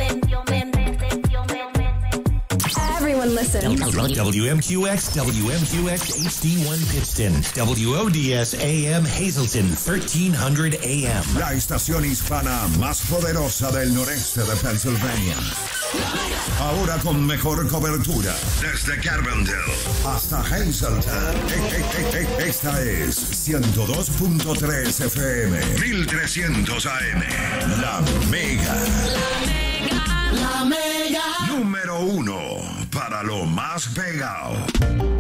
Everyone listen. WMQX, WMQX HD1 Pittston, WODS AM Hazleton, 1300 AM. La estación hispana más poderosa del noreste de Pennsylvania. Ahora con mejor cobertura. Desde Carbondale hasta Hazleton. Esta es 102.3 FM, 1300 AM. La Mega. La Mega. Número 1 para lo más pegado.